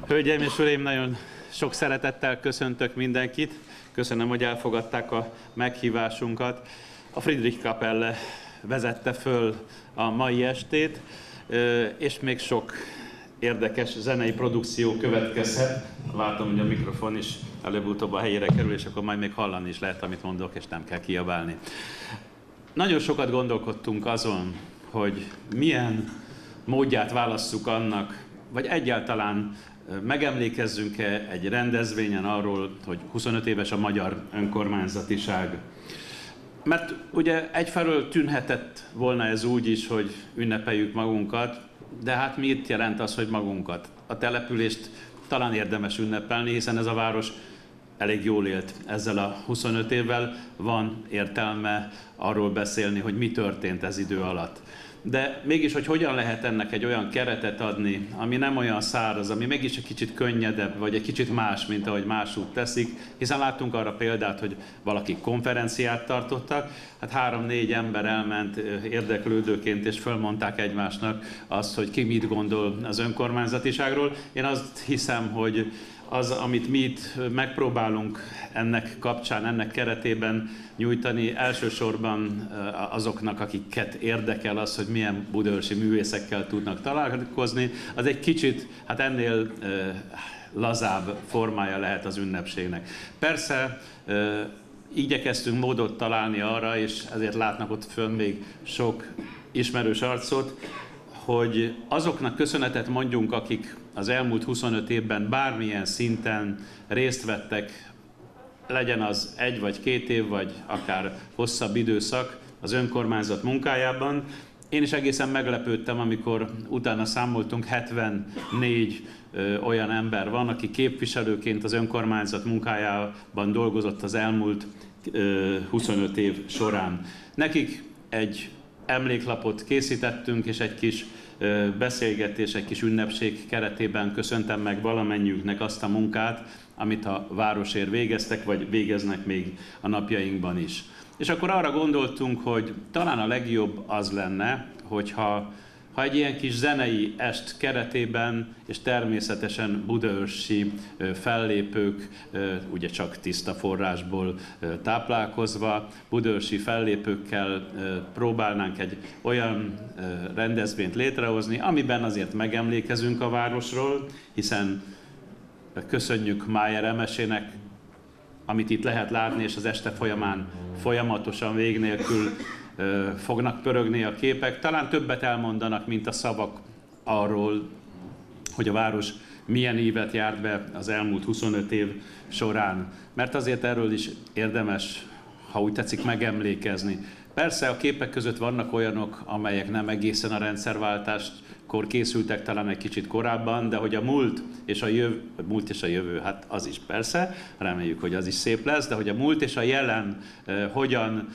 Hölgyeim és uraim, nagyon sok szeretettel köszöntök mindenkit. Köszönöm, hogy elfogadták a meghívásunkat. A Friedrichskapelle vezette föl a mai estét, és még sok érdekes zenei produkció következhet. Látom, hogy a mikrofon is előbb-utóbb a helyére kerül, és akkor majd még hallani is lehet, amit mondok, és nem kell kiabálni. Nagyon sokat gondolkodtunk azon, hogy milyen módját válasszuk annak, vagy egyáltalán megemlékezzünk-e egy rendezvényen arról, hogy 25 éves a magyar önkormányzatiság. Mert ugye egyfelől tűnhetett volna ez úgy is, hogy ünnepeljük magunkat, de hát mit jelent az, hogy magunkat? A települést talán érdemes ünnepelni, hiszen ez a város elég jól élt ezzel a 25 évvel, van értelme arról beszélni, hogy mi történt ez idő alatt. De mégis, hogy hogyan lehet ennek egy olyan keretet adni, ami nem olyan száraz, ami mégis egy kicsit könnyedebb, vagy egy kicsit más, mint ahogy másút teszik, hiszen láttunk arra példát, hogy valaki konferenciát tartottak, hát 3-4 ember elment érdeklődőként, és fölmondták egymásnak azt, hogy ki mit gondol az önkormányzatiságról. Én azt hiszem, hogy az, amit mi itt megpróbálunk ennek kapcsán, ennek keretében nyújtani, elsősorban azoknak, akiket érdekel az, hogy milyen budaörsi művészekkel tudnak találkozni, az egy kicsit, hát ennél lazább formája lehet az ünnepségnek. Persze igyekeztünk módot találni arra, és ezért látnak ott fönn még sok ismerős arcot, hogy azoknak köszönetet mondjunk, akik az elmúlt 25 évben bármilyen szinten részt vettek, legyen az 1 vagy 2 év, vagy akár hosszabb időszak az önkormányzat munkájában. Én is egészen meglepődtem, amikor utána számoltunk, 74 olyan ember van, aki képviselőként az önkormányzat munkájában dolgozott az elmúlt 25 év során. Nekik egy emléklapot készítettünk, és egy kis beszélgetés, egy kis ünnepség keretében köszöntem meg valamennyiüknek azt a munkát, amit a városért végeztek, vagy végeznek még a napjainkban is. És akkor arra gondoltunk, hogy talán a legjobb az lenne, hogyha egy ilyen kis zenei est keretében, és természetesen budaörsi fellépők, ugye csak tiszta forrásból táplálkozva, budaörsi fellépőkkel próbálnánk egy olyan rendezvényt létrehozni, amiben azért megemlékezünk a városról, hiszen köszönjük Májer Emesének, amit itt lehet látni, és az este folyamán folyamatosan vég nélkül fognak pörögni a képek. Talán többet elmondanak, mint a szavak arról, hogy a város milyen ívet járt be az elmúlt 25 év során. Mert azért erről is érdemes, ha úgy tetszik, megemlékezni. Persze a képek között vannak olyanok, amelyek nem egészen a rendszerváltáskor készültek, talán egy kicsit korábban, de hogy a múlt és a jövő, hát az is persze, reméljük, hogy az is szép lesz, de hogy a múlt és a jelen hogyan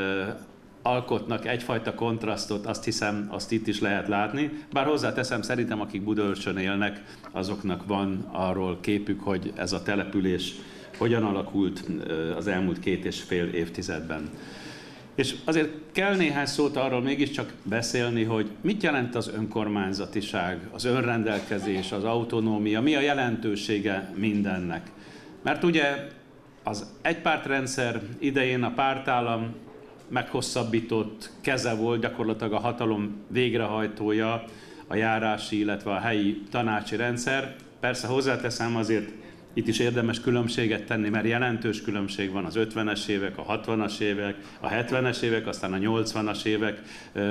alkotnak egyfajta kontrasztot, azt hiszem, azt itt is lehet látni. Bár hozzáteszem, szerintem, akik Budaörsön élnek, azoknak van arról képük, hogy ez a település hogyan alakult az elmúlt 2,5 évtizedben. És azért kell néhány szót arról mégiscsak beszélni, hogy mit jelent az önkormányzatiság, az önrendelkezés, az autonómia, mi a jelentősége mindennek. Mert ugye az egypártrendszer idején a pártállam meghosszabbított keze volt, gyakorlatilag a hatalom végrehajtója, a járási, illetve a helyi tanácsi rendszer. Persze hozzáteszem, azért itt is érdemes különbséget tenni, mert jelentős különbség van az 50-es évek, a 60-as évek, a 70-es évek, aztán a 80-as évek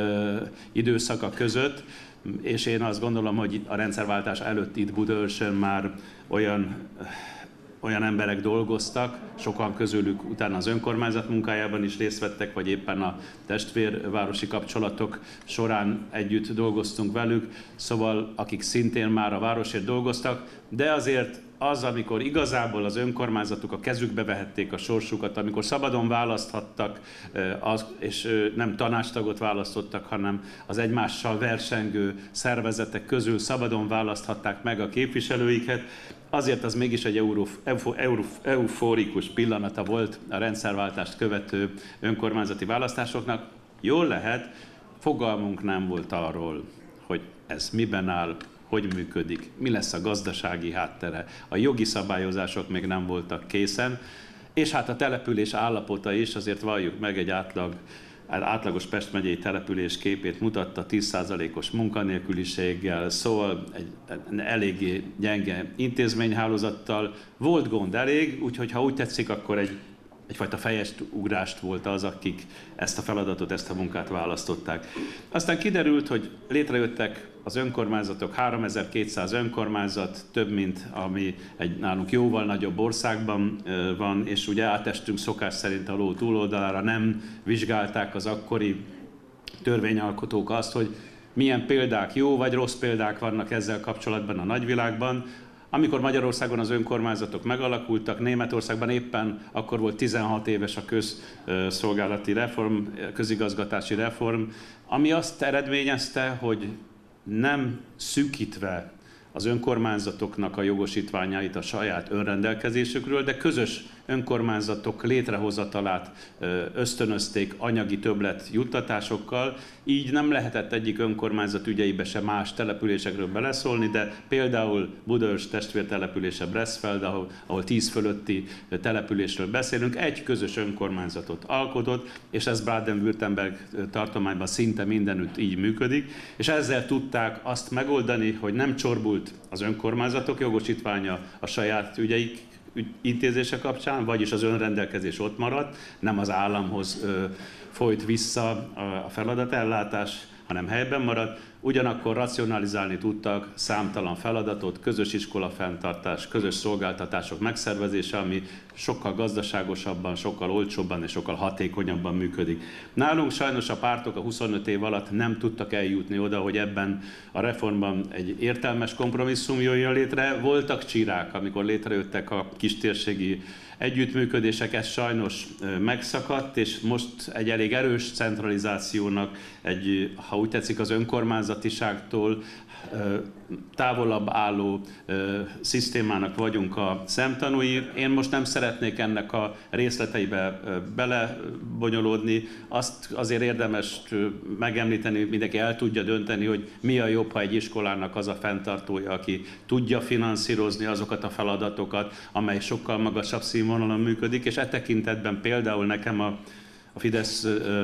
időszaka között, és én azt gondolom, hogy a rendszerváltás előtt itt Budaörsön már olyan emberek dolgoztak, sokan közülük utána az önkormányzat munkájában is részt vettek, vagy éppen a testvérvárosi kapcsolatok során együtt dolgoztunk velük, szóval akik szintén már a városért dolgoztak, de azért az, amikor igazából az önkormányzatok a kezükbe vehették a sorsukat, amikor szabadon választhattak, és nem tanácstagot választottak, hanem az egymással versengő szervezetek közül szabadon választhatták meg a képviselőiket, azért az mégis egy euforikus pillanata volt a rendszerváltást követő önkormányzati választásoknak. Jól lehet, fogalmunk nem volt arról, hogy ez miben áll, hogy működik, mi lesz a gazdasági háttere. A jogi szabályozások még nem voltak készen, és hát a település állapota is, azért valljuk meg, egy átlagos Pest megyei település képét mutatta, 10%-os munkanélküliséggel, szóval egy eléggé gyenge intézményhálózattal. Volt gond elég, úgyhogy ha úgy tetszik, akkor egyfajta fejest ugrást volt az, akik ezt a feladatot, ezt a munkát választották. Aztán kiderült, hogy létrejöttek az önkormányzatok, 3200 önkormányzat, több, mint ami egy nálunk jóval nagyobb országban van, és ugye átestünk szokás szerint a ló túloldalára, nem vizsgálták az akkori törvényalkotók azt, hogy milyen példák, jó vagy rossz példák vannak ezzel kapcsolatban a nagyvilágban. Amikor Magyarországon az önkormányzatok megalakultak, Németországban éppen akkor volt 16 éves a közszolgálati reform, közigazgatási reform, ami azt eredményezte, hogy nem szűkítve az önkormányzatoknak a jogosítványait a saját önrendelkezésükről, de közös önkormányzatok létrehozatalát ösztönözték anyagi többlet juttatásokkal, így nem lehetett egyik önkormányzat ügyeibe se más településekről beleszólni, de például Budaörs testvértelepülése Breszfeld, ahol 10 fölötti településről beszélünk, egy közös önkormányzatot alkotott, és ez Baden-Württemberg tartományban szinte mindenütt így működik, és ezzel tudták azt megoldani, hogy nem csorbult az önkormányzatok jogosítványa a saját ügyeik intézése kapcsán, vagyis az önrendelkezés ott maradt, nem az államhoz folyt vissza a feladatellátás, hanem helyben maradt. Ugyanakkor racionalizálni tudtak számtalan feladatot, közös iskolafenntartás, közös szolgáltatások megszervezése, ami sokkal gazdaságosabban, sokkal olcsóbban és sokkal hatékonyabban működik. Nálunk sajnos a pártok a 25 év alatt nem tudtak eljutni oda, hogy ebben a reformban egy értelmes kompromisszum jöjjön létre. Voltak csírák, amikor létrejöttek a kistérségi együttműködések, ez sajnos megszakadt, és most egy elég erős centralizációnak, ha úgy tetszik, az önkormányzatiságtól távolabb álló szisztémának vagyunk a szemtanúi. Én most nem szeretnék ennek a részleteibe belebonyolódni. Azt azért érdemes megemlíteni, mindenki el tudja dönteni, hogy mi a jobb, ha egy iskolának az a fenntartója, aki tudja finanszírozni azokat a feladatokat, amely sokkal magasabb színvonalon működik, és e tekintetben például nekem a Fidesz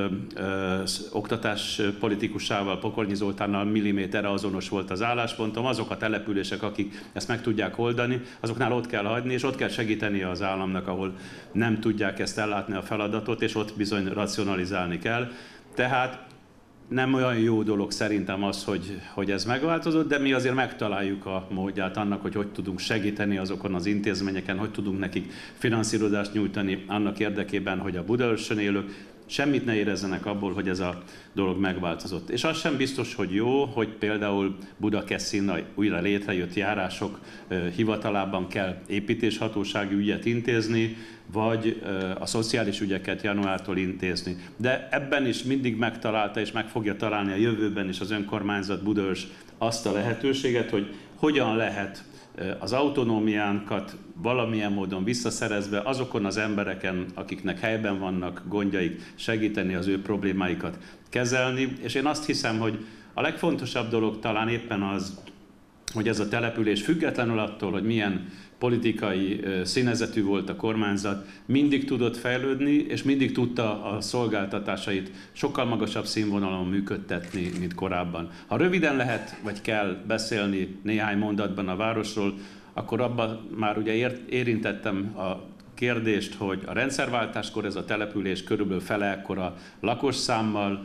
oktatás politikusával, Pokornyi Zoltánnal milliméterre azonos volt az álláspontom. Azok a települések, akik ezt meg tudják oldani, azoknál ott kell hagyni, és ott kell segíteni az államnak, ahol nem tudják ezt ellátni a feladatot, és ott bizony racionalizálni kell. Tehát nem olyan jó dolog szerintem az, hogy ez megváltozott, de mi azért megtaláljuk a módját annak, hogy tudunk segíteni azokon az intézményeken, hogy tudunk nekik finanszírozást nyújtani annak érdekében, hogy a Budaörsön élők semmit ne érezzenek abból, hogy ez a dolog megváltozott. És az sem biztos, hogy jó, hogy például Budakeszin újra létrejött járások hivatalában kell építéshatósági ügyet intézni, vagy a szociális ügyeket januártól intézni. De ebben is mindig megtalálta és meg fogja találni a jövőben is az önkormányzat Budaörs azt a lehetőséget, hogy hogyan lehet az autonómiánkat valamilyen módon visszaszerezve azokon az embereken, akiknek helyben vannak gondjaik, segíteni az ő problémáikat kezelni. És én azt hiszem, hogy a legfontosabb dolog talán éppen az, hogy ez a település függetlenül attól, hogy milyen politikai színezetű volt a kormányzat, mindig tudott fejlődni, és mindig tudta a szolgáltatásait sokkal magasabb színvonalon működtetni, mint korábban. Ha röviden lehet, vagy kell beszélni néhány mondatban a városról, akkor abban már ugye érintettem a kérdést, hogy a rendszerváltáskor ez a település körülbelül fele ekkora lakosszámmal,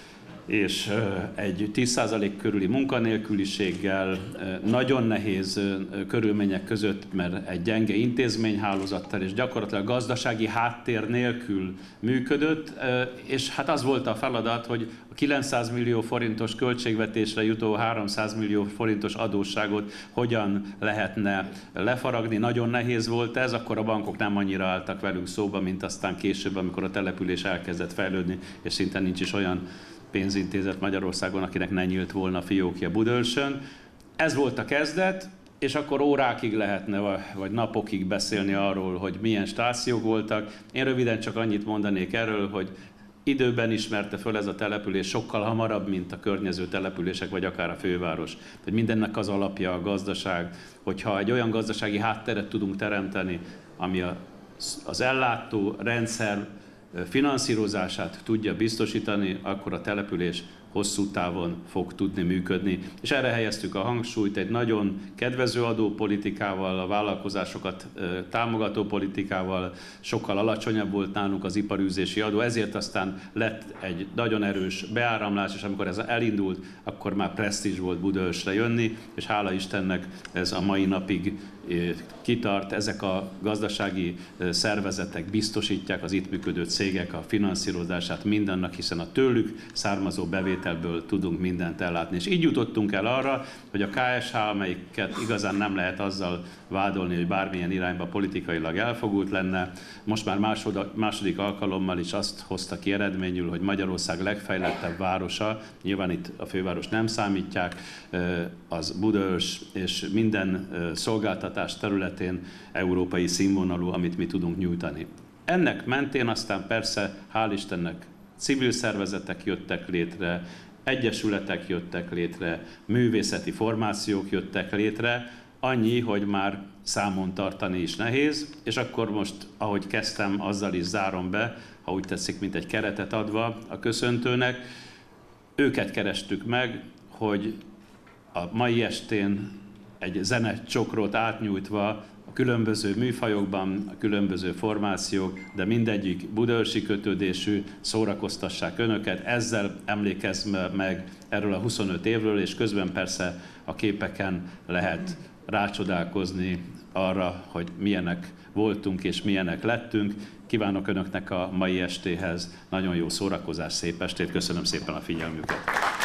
és egy 10% körüli munkanélküliséggel, nagyon nehéz körülmények között, mert egy gyenge intézményhálózattal és gyakorlatilag gazdasági háttér nélkül működött, és hát az volt a feladat, hogy a 900 millió forintos költségvetésre jutó 300 millió forintos adósságot hogyan lehetne lefaragni. Nagyon nehéz volt ez, akkor a bankok nem annyira álltak velünk szóba, mint aztán később, amikor a település elkezdett fejlődni, és szinte nincs is olyan pénzintézet Magyarországon, akinek ne nyílt volna fiókja Budaörsön. Ez volt a kezdet, és akkor órákig lehetne, vagy napokig beszélni arról, hogy milyen stációk voltak. Én röviden csak annyit mondanék erről, hogy időben ismerte föl ez a település, sokkal hamarabb, mint a környező települések, vagy akár a főváros. Tehát mindennek az alapja a gazdaság, hogyha egy olyan gazdasági hátteret tudunk teremteni, ami az ellátó rendszer finanszírozását tudja biztosítani, akkor a település hosszú távon fog tudni működni. És erre helyeztük a hangsúlyt egy nagyon kedvező adópolitikával, a vállalkozásokat támogató politikával, sokkal alacsonyabb volt nálunk az iparűzési adó, ezért aztán lett egy nagyon erős beáramlás, és amikor ez elindult, akkor már presztízs volt Budaörsre jönni, és hála Istennek ez a mai napig kitart, ezek a gazdasági szervezetek biztosítják az itt működő cégek a finanszírozását mindennek, hiszen a tőlük származó bevételből tudunk mindent ellátni. És így jutottunk el arra, hogy a KSH, amelyiket igazán nem lehet azzal vádolni, hogy bármilyen irányba politikailag elfogult lenne, most már második alkalommal is azt hozta ki eredményül, hogy Magyarország legfejlettebb városa, nyilván itt a főváros nem számítják, az Budaörs, és minden szolgáltatás területén európai színvonalú, amit mi tudunk nyújtani. Ennek mentén aztán persze, hál' Istennek, civil szervezetek jöttek létre, egyesületek jöttek létre, művészeti formációk jöttek létre, annyi, hogy már számon tartani is nehéz, és akkor most, ahogy kezdtem, azzal is zárom be, ha úgy tetszik, mint egy keretet adva a köszöntőnek, őket kerestük meg, hogy a mai estén egy zenecsokrot átnyújtva a különböző műfajokban, a különböző formációk, de mindegyik budaörsi kötődésű, szórakoztassák önöket, ezzel emlékezve meg erről a 25 évről, és közben persze a képeken lehet rácsodálkozni arra, hogy milyenek voltunk és milyenek lettünk. Kívánok önöknek a mai estéhez nagyon jó szórakozás, szép estét, köszönöm szépen a figyelmüket!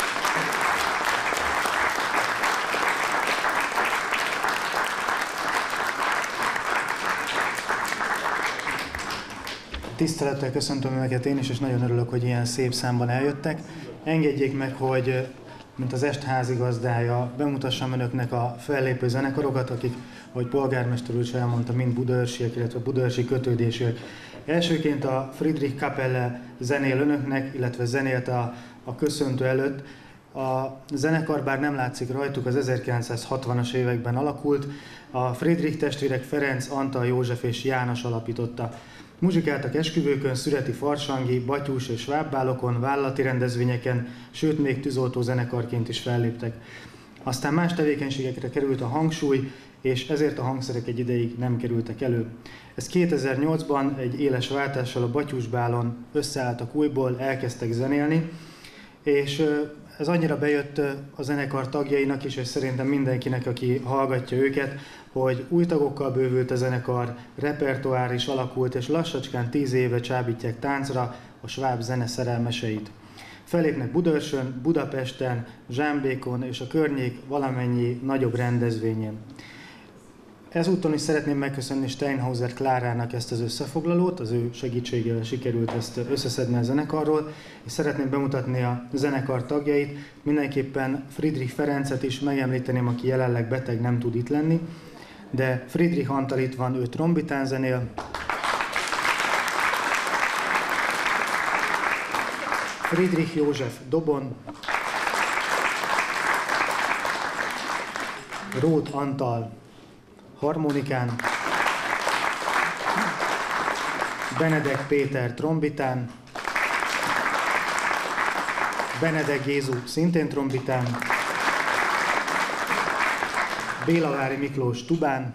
Tisztelettel köszöntöm Önöket én is, és nagyon örülök, hogy ilyen szép számban eljöttek. Engedjék meg, hogy mint az est házigazdája, bemutassam Önöknek a fellépő zenekarokat, akik, ahogy polgármester úr is elmondta, mind budaörsiek, illetve budaörsi kötődésűek. Elsőként a Friedrich Kapelle zenél Önöknek, illetve zenélt a köszöntő előtt. A zenekar, bár nem látszik rajtuk, az 1960-as években alakult. A Friedrich testvérek Ferenc, Antal, József és János alapította. Muzsikáltak esküvőkön, szüreti farsangi, batyús és svábbálokon, vállalati rendezvényeken, sőt még tűzoltó zenekarként is felléptek. Aztán más tevékenységekre került a hangsúly, és ezért a hangszerek egy ideig nem kerültek elő. Ez 2008-ban egy éles váltással a batyúsbálon összeálltak újból, elkezdtek zenélni, és ez annyira bejött a zenekar tagjainak is, és szerintem mindenkinek, aki hallgatja őket, hogy új tagokkal bővült a zenekar, repertoár is alakult, és lassacskán 10 éve csábítják táncra a sváb zene szerelmeseit. Fellépnek Budaörsön, Budapesten, Zsámbékon és a környék valamennyi nagyobb rendezvényen. Ezúton is szeretném megköszönni Steinhauser Klárának ezt az összefoglalót, az ő segítségével sikerült ezt összeszedni a zenekarról, és szeretném bemutatni a zenekar tagjait, mindenképpen Friedrich Ferencet is megemlíteném, aki jelenleg beteg, nem tud itt lenni, de Friedrich Antal itt van, ő trombitán zenél. Friedrich József dobon. Róth Antal harmonikán. Benedek Péter trombitán. Benedek Gézu szintén trombitán. Bélavári Miklós tubán.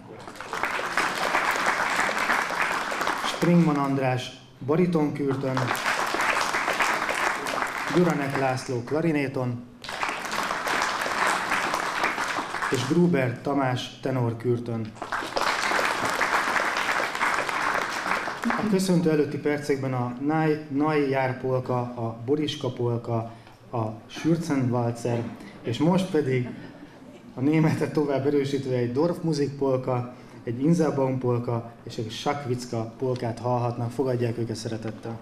Springman András baritonkürtön. Gyuranek László klarinéton. És Gruber Tamás tenorkürtön. A köszöntő előtti percekben a Nai Jár polka, a Boriska polka, a Schürzenwalzer, és most pedig a németet tovább erősítve egy Dorfmusik polka, egy Inselbaum polka és egy Sakvicka polkát hallhatnak. Fogadják őket szeretettel!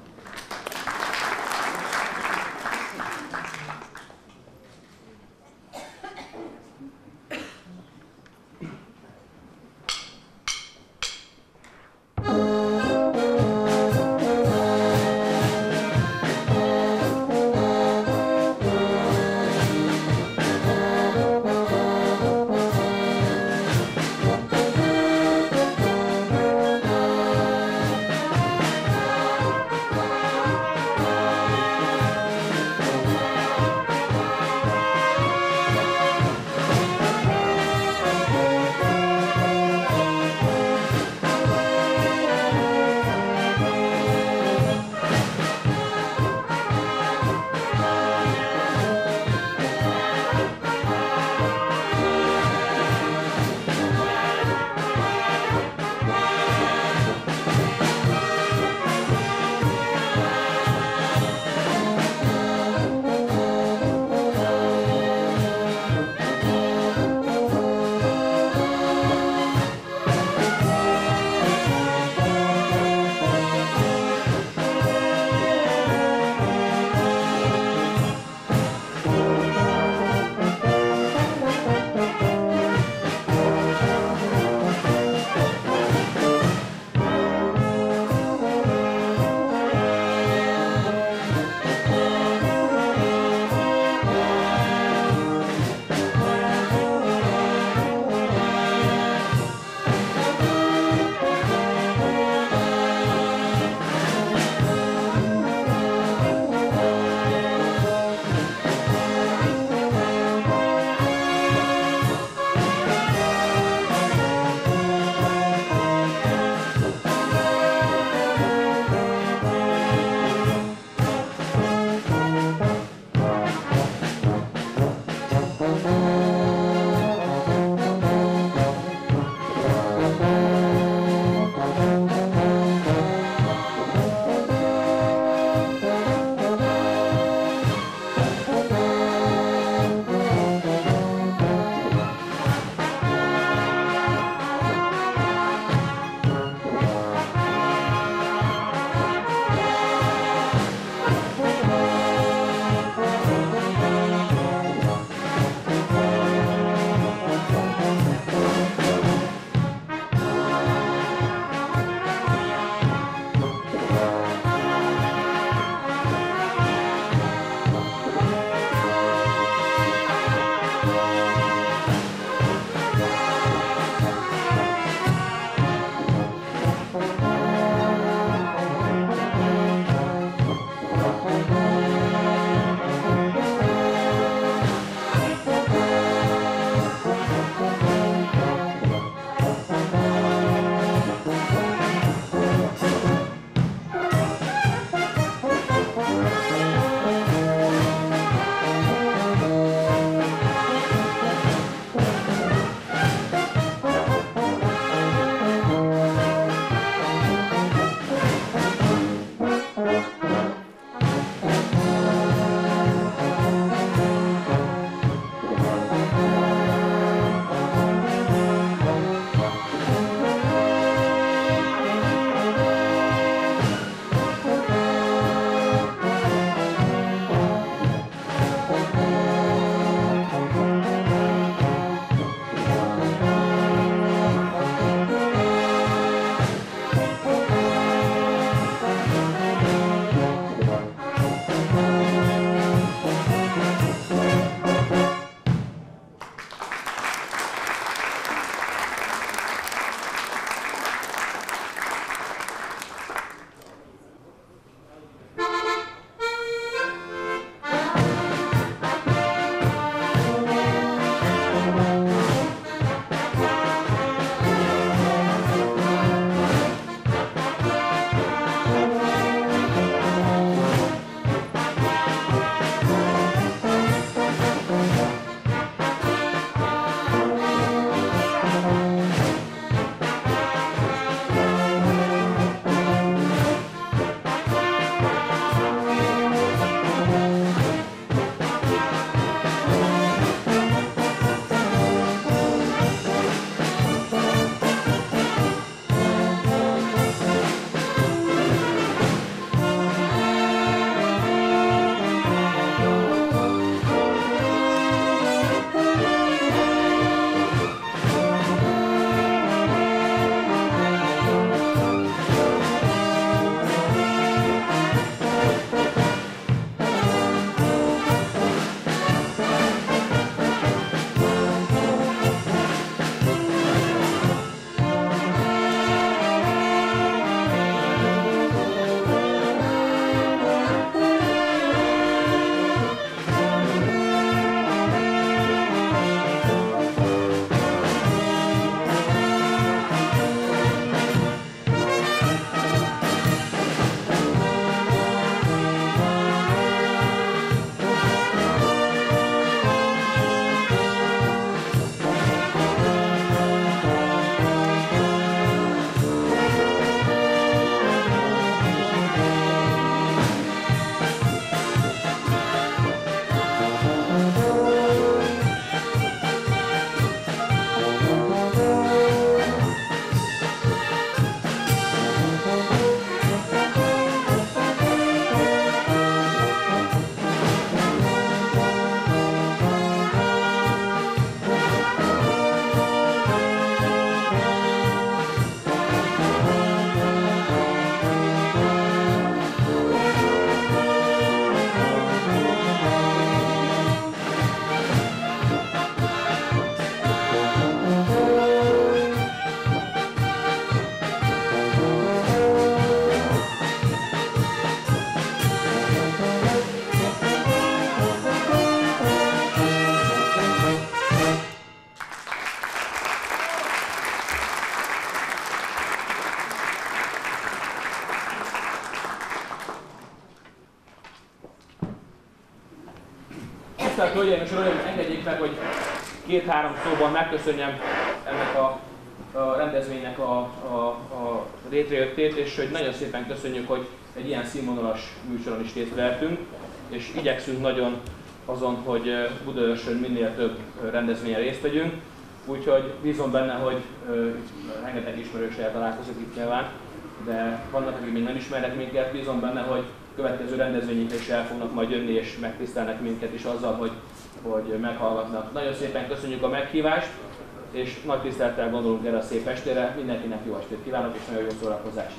Tisztelt Hölgyeim és Uraim, engedjék meg, hogy 2-3 szóban megköszönjem ennek a rendezvénynek a létrejöttét, és hogy nagyon szépen köszönjük, hogy egy ilyen színvonalas műsoron is részt vehetünk, és igyekszünk nagyon azon, hogy Budaörsön minél több rendezvényen részt vegyünk, úgyhogy bízom benne, hogy rengeteg ismerőssel találkozok itt nyilván, de vannak, akik még nem ismernek minket, bízom benne, hogy következő rendezvényekre is el fognak majd jönni, és megtisztelnek minket is azzal, hogy meghallgatnak. Nagyon szépen köszönjük a meghívást, és nagy tisztelettel gondolunk erre a szép estére. Mindenkinek jó estét kívánok, és nagyon jó szórakozást!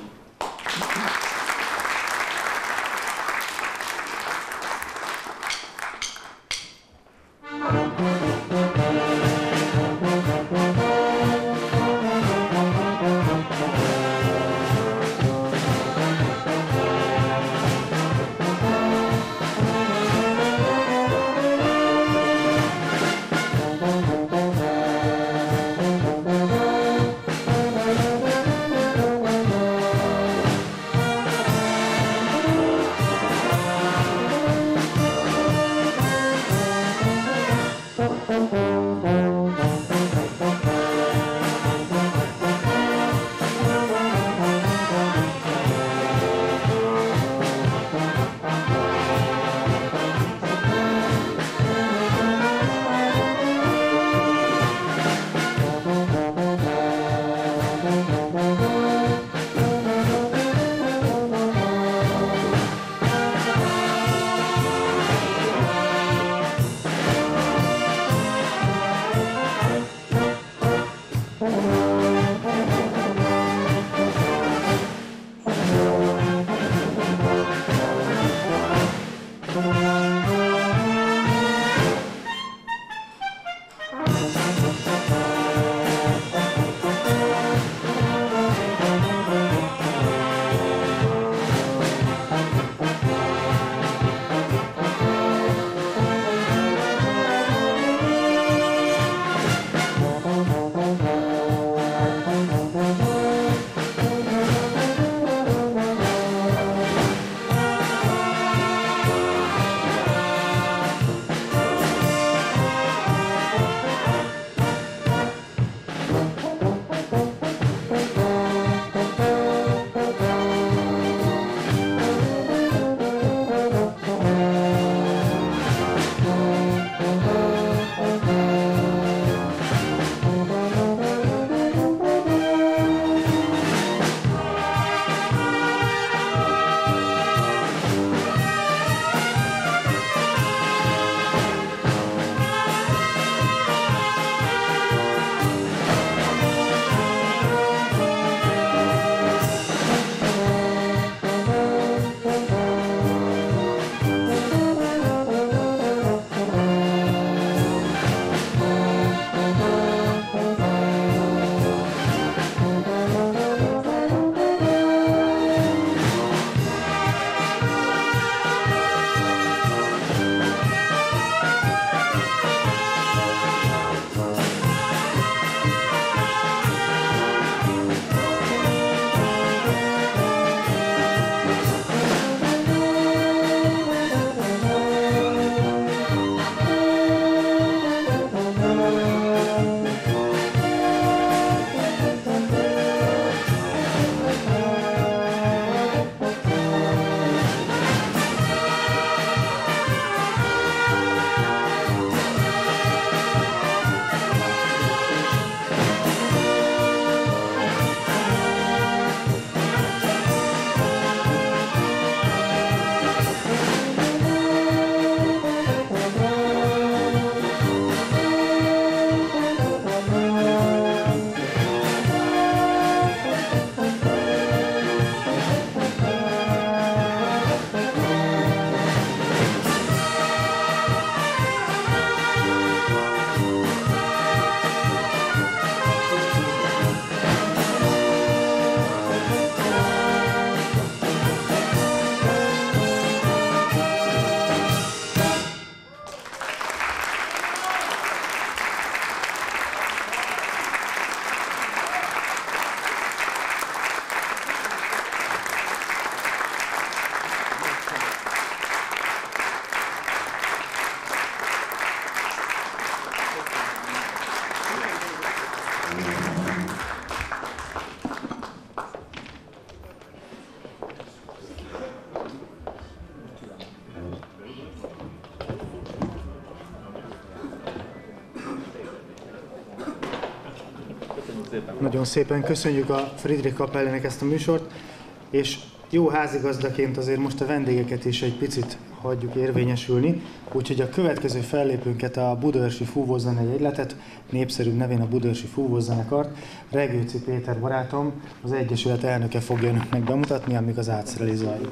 szépen. Nagyon szépen köszönjük a Friedrich Kapellének ezt a műsort, és jó házigazdaként azért most a vendégeket is egy picit hagyjuk érvényesülni, úgyhogy a következő fellépőnket, a Budaörsi Fúvózenei Egyletet, népszerűbb nevén a Budaörsi Fúvózenekart, Regőci Péter barátom, az Egyesület elnöke fogja önöknek bemutatni, amíg az átszerelés zajlik.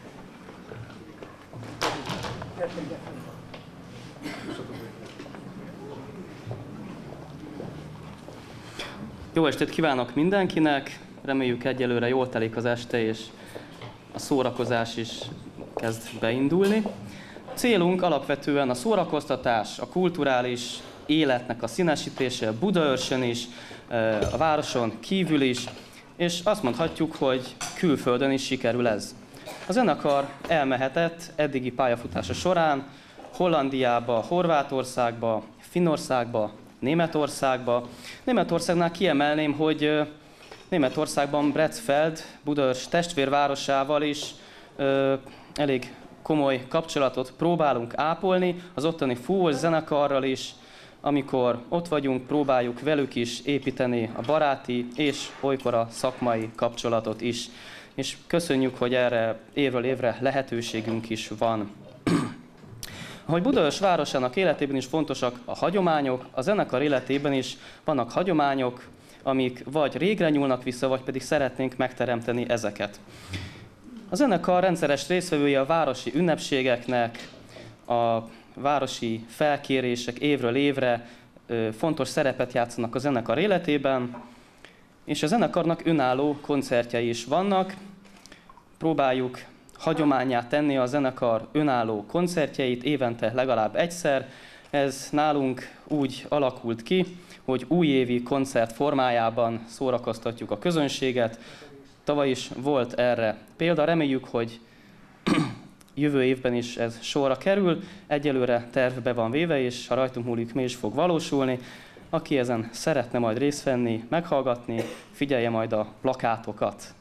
Jó estét kívánok mindenkinek! Reméljük egyelőre jól telik az este, és a szórakozás is kezd beindulni. A célunk alapvetően a szórakoztatás, a kulturális életnek a színesítése Budaörsön is, a városon kívül is, és azt mondhatjuk, hogy külföldön is sikerül ez. A zenekar elmehetett eddigi pályafutása során Hollandiába, Horvátországba, Finnországba, Németországba. Németországnál kiemelném, hogy Németországban Bretzfeld, Budaörs testvérvárosával is elég komoly kapcsolatot próbálunk ápolni, az ottani fúvós zenekarral is, amikor ott vagyunk, próbáljuk velük is építeni a baráti és olykor a szakmai kapcsolatot is. És köszönjük, hogy erre évről évre lehetőségünk is van. Ahogy Budaörs városának életében is fontosak a hagyományok, a zenekar életében is vannak hagyományok, amik vagy régre nyúlnak vissza, vagy pedig szeretnénk megteremteni ezeket. A zenekar rendszeres résztvevője a városi ünnepségeknek, a városi felkérések évről évre fontos szerepet játszanak a zenekar életében, és a zenekarnak önálló koncertjei is vannak. Próbáljuk hagyománnyá tenni a zenekar önálló koncertjeit évente legalább egyszer. Ez nálunk úgy alakult ki, hogy újévi koncert formájában szórakoztatjuk a közönséget. Tavaly is volt erre példa, reméljük, hogy jövő évben is ez sorra kerül. Egyelőre tervbe van véve, és ha rajtunk múlik, mi is fog valósulni. Aki ezen szeretne majd részt venni, meghallgatni, figyelje majd a plakátokat.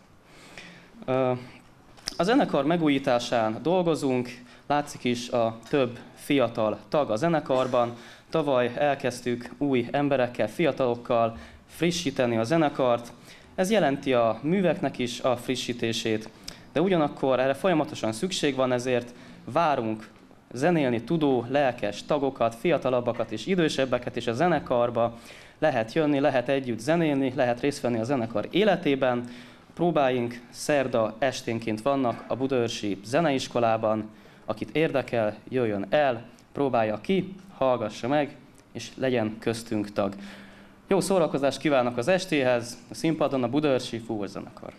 A zenekar megújításán dolgozunk, látszik is a több fiatal tag a zenekarban. Tavaly elkezdtük új emberekkel, fiatalokkal frissíteni a zenekart. Ez jelenti a műveknek is a frissítését, de ugyanakkor erre folyamatosan szükség van, ezért várunk zenélni tudó, lelkes tagokat, fiatalabbakat és idősebbeket is a zenekarba. Lehet jönni, lehet együtt zenélni, lehet részt venni a zenekar életében. Próbáink szerda esténként vannak a Budaörsi Zeneiskolában. Akit érdekel, jöjjön el, próbálja ki, hallgassa meg, és legyen köztünk tag. Jó szórakozást kívánok az estéhez, a színpadon a Budaörsi Fúvós Zenekar.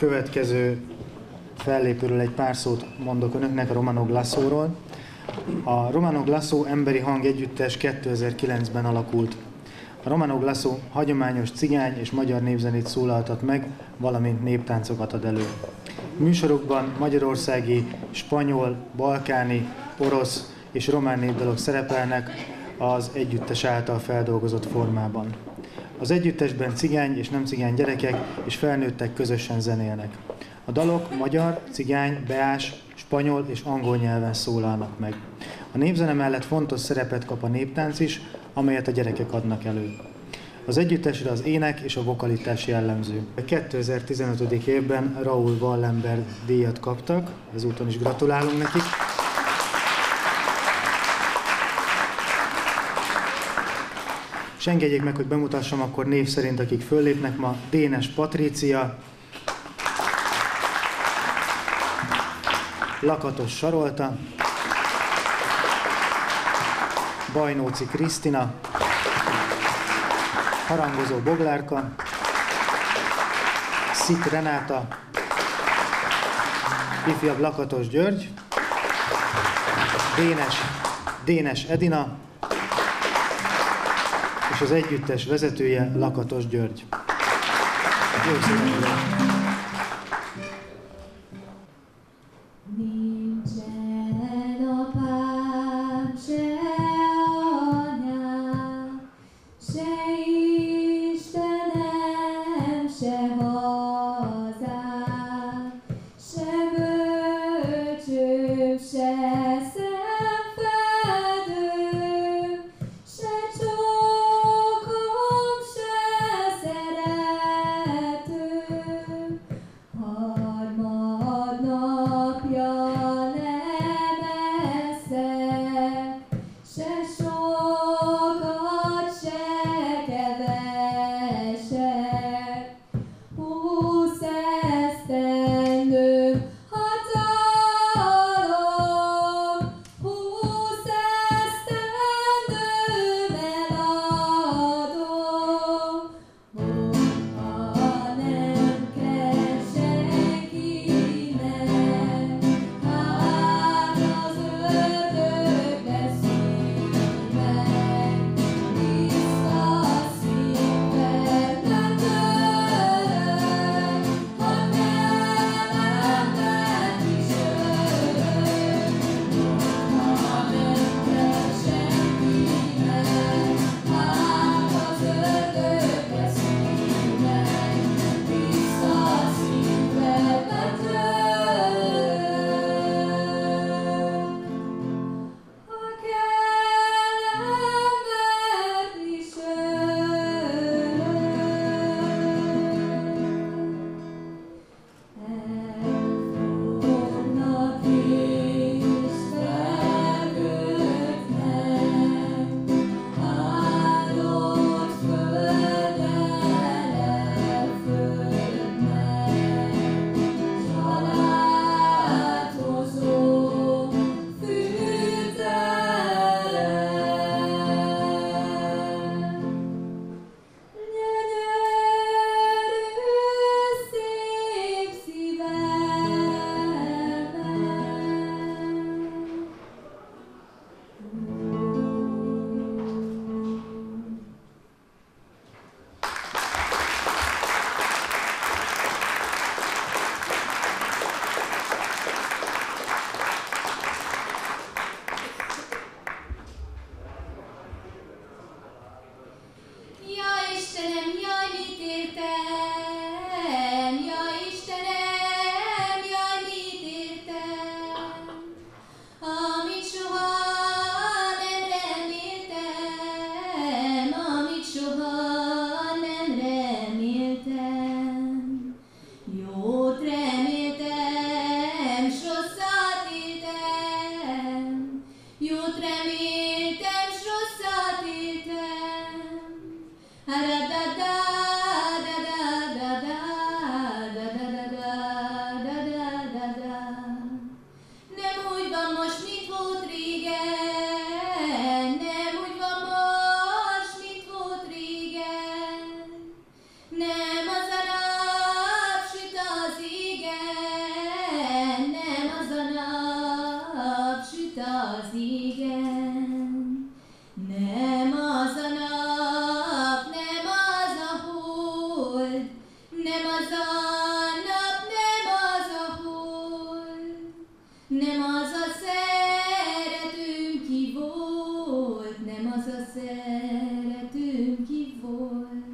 következő fellépőről egy pár szót mondok önöknek, a Romano Glassóról. A Romano Glasso emberi hang együttes 2009-ben alakult. A Romano Glasso hagyományos cigány és magyar népzenét szólaltat meg, valamint néptáncokat ad elő. Műsorokban magyarországi, spanyol, balkáni, orosz és román népdalok szerepelnek az együttes által feldolgozott formában. Az együttesben cigány és nem cigány gyerekek és felnőttek közösen zenélnek. A dalok magyar, cigány, beás, spanyol és angol nyelven szólalnak meg. A népzene mellett fontos szerepet kap a néptánc is, amelyet a gyerekek adnak elő. Az együttesre az ének és a vokalitás jellemző. A 2015. évben Raoul Wallenberg díjat kaptak, ezúton is gratulálunk nekik. És engedjék meg, hogy bemutassam akkor név szerint, akik föllépnek ma. Dénes Patrícia, Lakatos Sarolta, Bajnóci Krisztina, harangozó Boglárka, Szik Renáta, ifjabb Lakatos György, Dénes Edina, és az együttes vezetője Lakatos György. Jó szépen! szeretünk ki volt.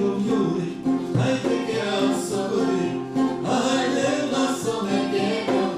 Ai te che alza così, ai te lasso me che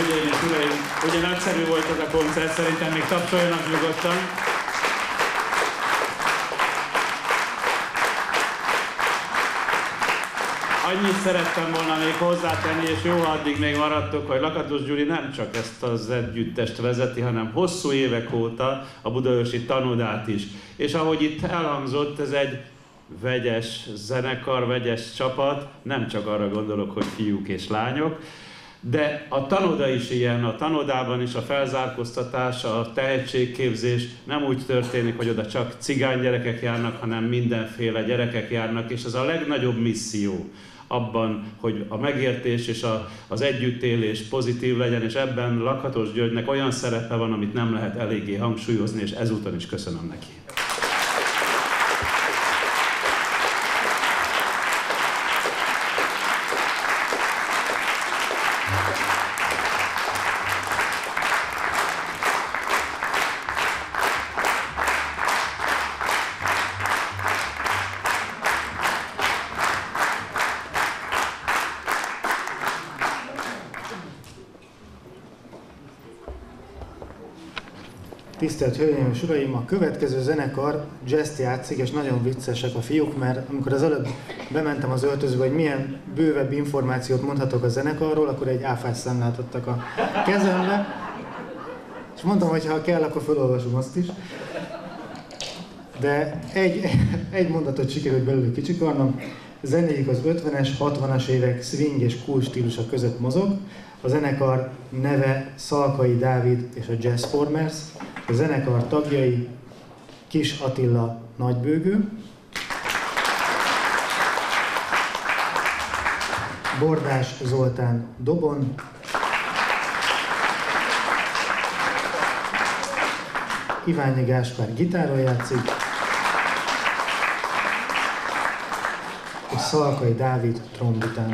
hölgyeim és uraim, ugye nagyszerű volt ez a koncert, szerintem még tapsoljanak nyugodtan. Annyit szerettem volna még hozzátenni, és jó, addig még maradtok, hogy Lakatos Gyuri nem csak ezt az együttest vezeti, hanem hosszú évek óta a budaörsi tanodát is. És ahogy itt elhangzott, ez egy vegyes zenekar, vegyes csapat, nem csak arra gondolok, hogy fiúk és lányok, de a tanoda is ilyen, a tanodában is a felzárkóztatás, a tehetségképzés nem úgy történik, hogy oda csak cigány gyerekek járnak, hanem mindenféle gyerekek járnak, és ez a legnagyobb misszió abban, hogy a megértés és az együttélés pozitív legyen, és ebben Lakatos Györgynek olyan szerepe van, amit nem lehet eléggé hangsúlyozni, és ezúton is köszönöm neki. Tisztelt Hölgyeim és Uraim, a következő zenekar jazzt játszik, és nagyon viccesek a fiúk, mert amikor az előbb bementem az öltözőbe, hogy milyen bővebb információt mondhatok a zenekarról, akkor egy áfás számlát adtak a kezembe, és mondtam, hogy ha kell, akkor felolvasom azt is. De egy mondatot sikerült belőle kicsikarnom. Zenéjük az 50-es, 60-as évek swing és cool stílusa között mozog. A zenekar neve Szalkai Dávid és a Jazzformers. A zenekar tagjai Kis Attila nagybőgő, Bordás Zoltán dobon, Iványi Gáspár gitáron játszik, és Szalkai Dávid trombitán.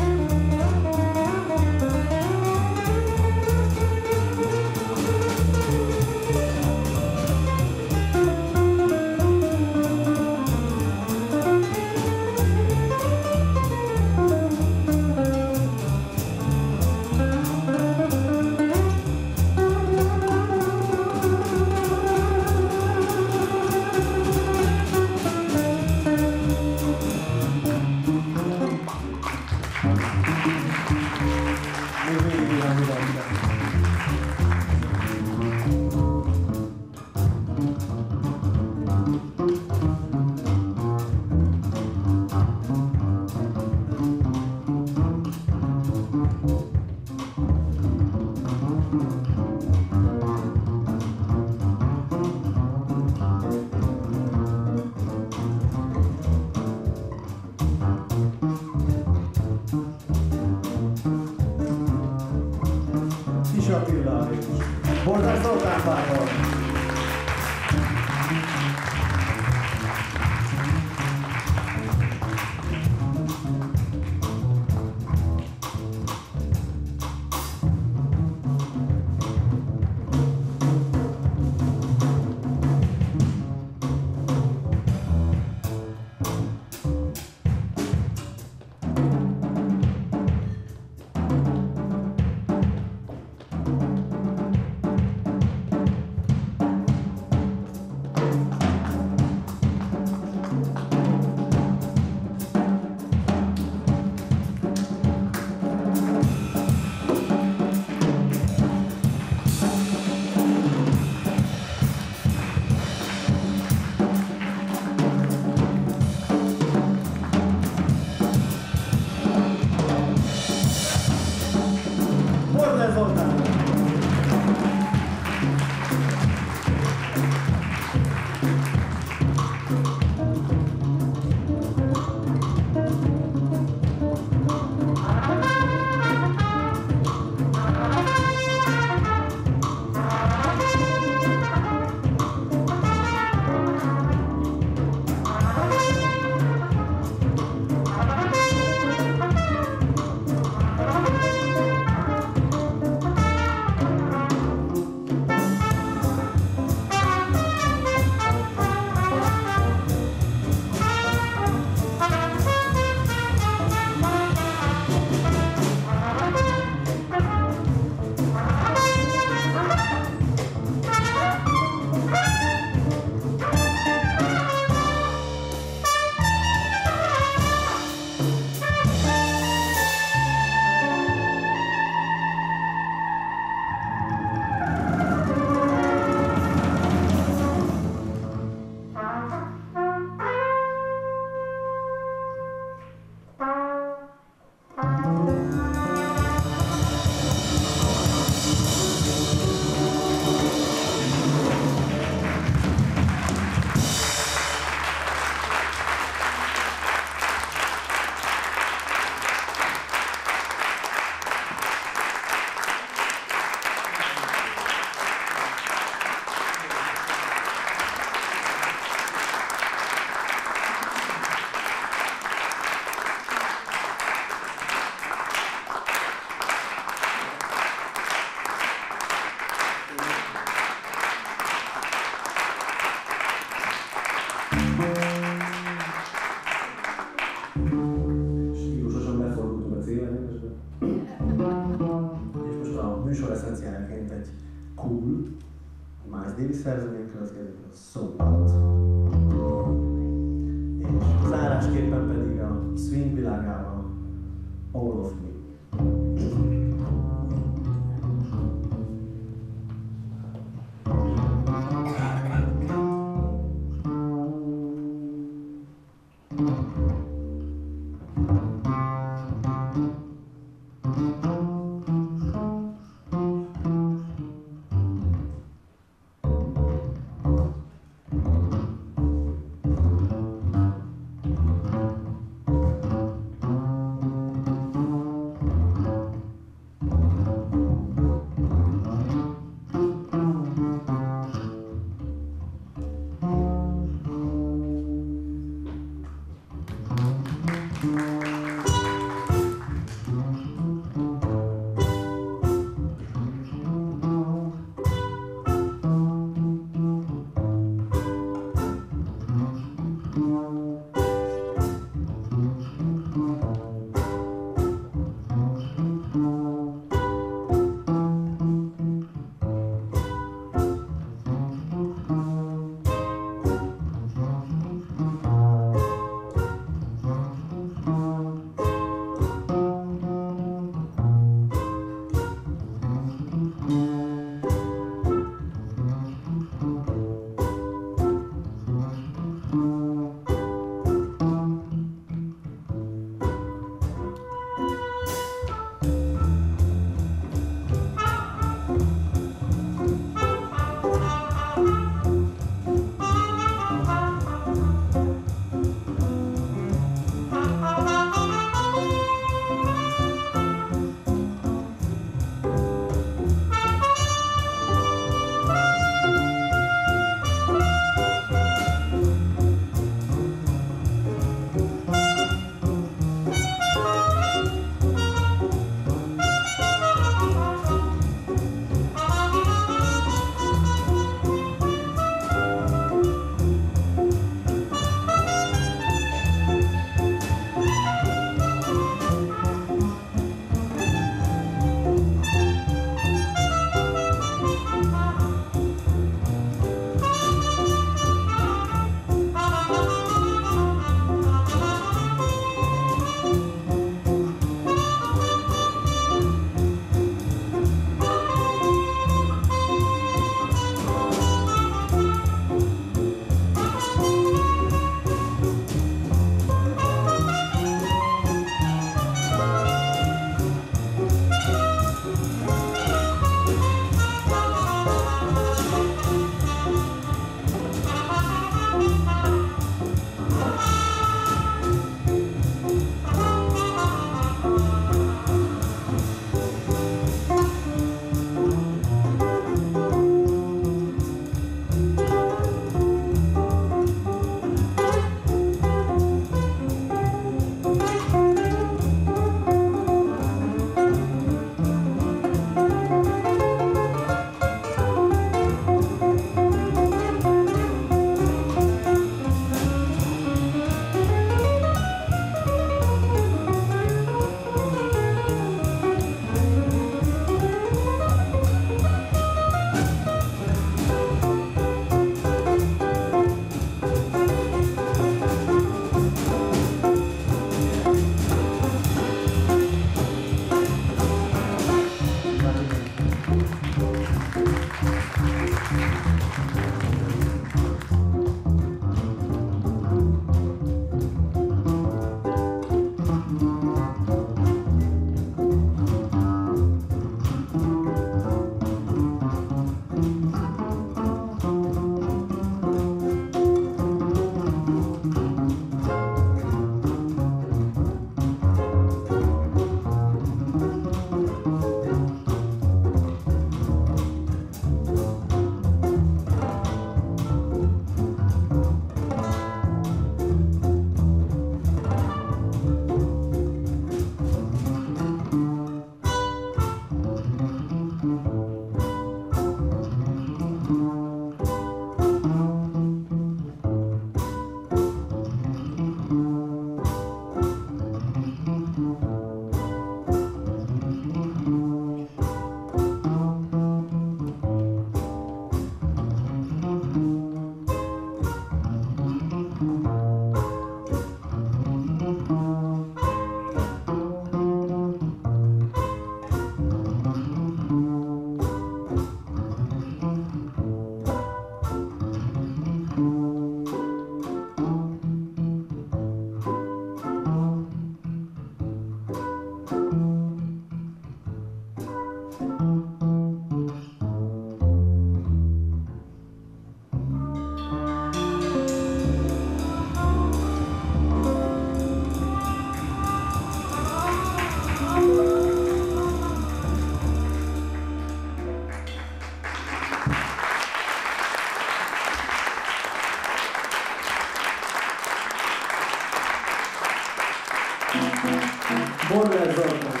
Borrell Zoltán,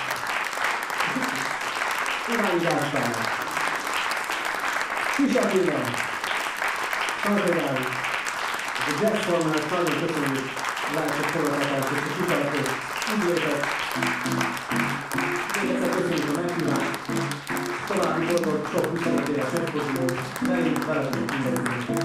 Iványi Gáspár, Kis Attila, Sarkai Dávid, a Jazz Formát nagyon köszönjük a látszott forgatást és a sikeretet, ügyvétet. Még egyszer köszönjük a meghívást, további boldog, sok 25 éves megfordulót, reméljük veletek mindenkinek.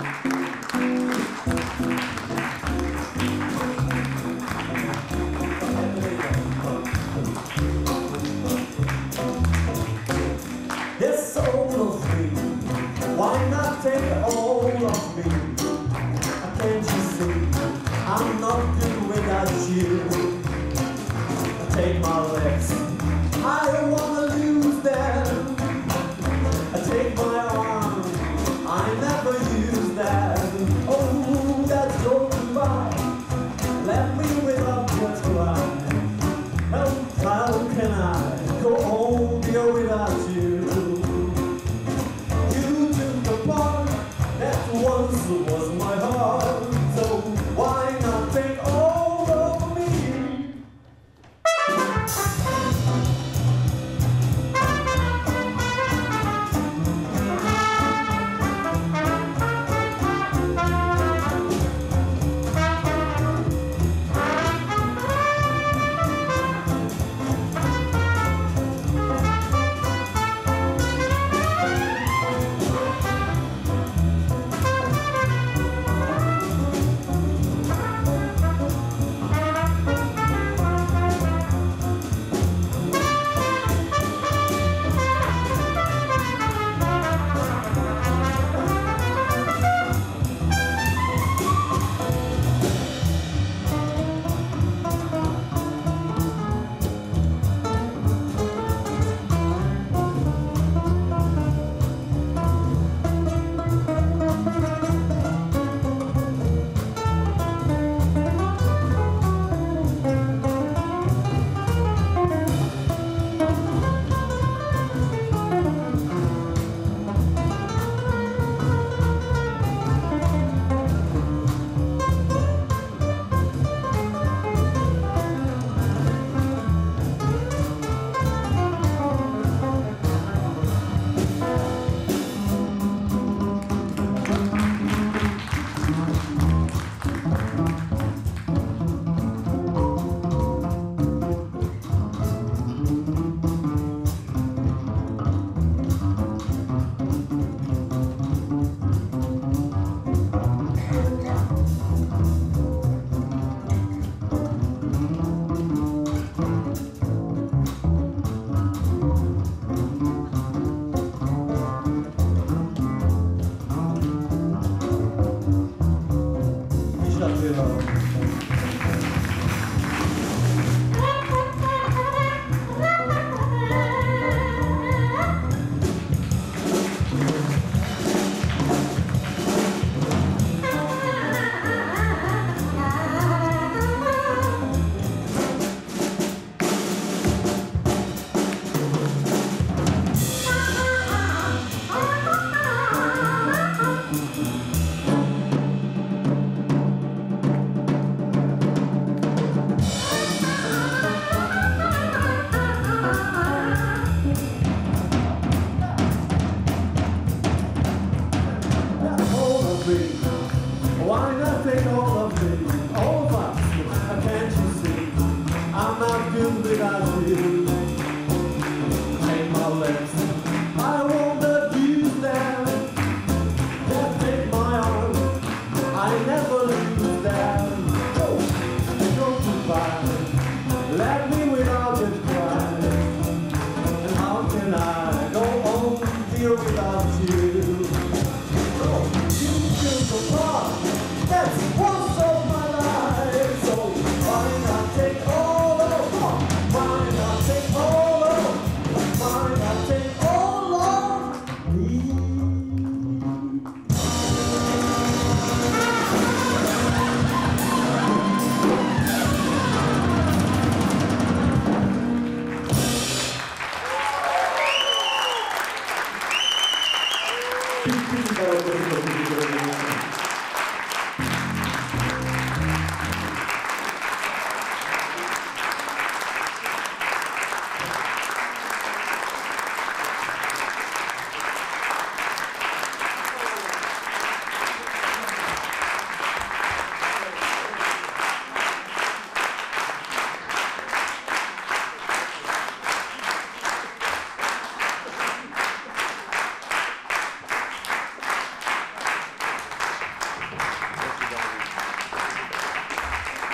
It's all of me. Why not take all of me? Can't you see? I'm nothing without you. Take my legs. I don't wanna lose them. Take my arm. I never use that. Oh, that's your goodbye. Let me without your try. How can I go home here without you? You took the part that once was my heart. So why not take all of me?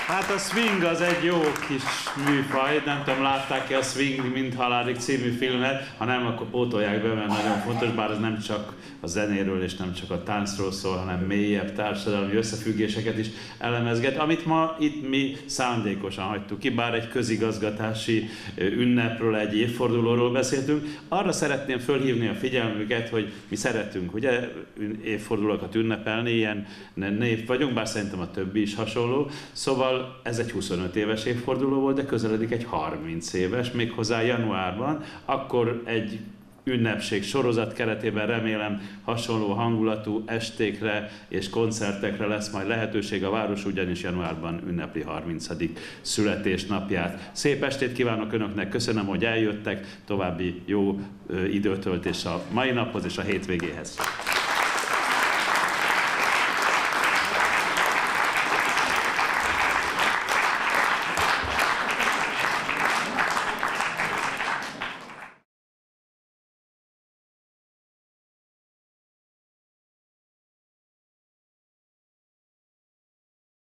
Hát a swing az egy jó kis műfaj, nem tudom, látták-e a Swing Mint Halálig című filmet, ha nem, akkor pótolják be, mert nagyon fontos, bár ez nem csak a zenéről és nem csak a táncról szól, hanem mélyebb társadalmi összefüggéseket is elemezget, amit ma itt mi szándékosan hagytuk ki, bár egy közigazgatási ünnepről, egy évfordulóról beszéltünk. Arra szeretném fölhívni a figyelmüket, hogy mi szeretünk ugye évfordulókat ünnepelni, ilyen név vagyunk, bár szerintem a többi is hasonló. Szóval ez egy 25 éves évforduló volt, de közeledik egy 30 éves, méghozzá januárban, akkor egy ünnepség sorozat keretében remélem hasonló hangulatú estékre és koncertekre lesz majd lehetőség. A város ugyanis januárban ünnepli 30. születésnapját. Szép estét kívánok Önöknek, köszönöm, hogy eljöttek, további jó időtöltés a mai naphoz és a hétvégéhez.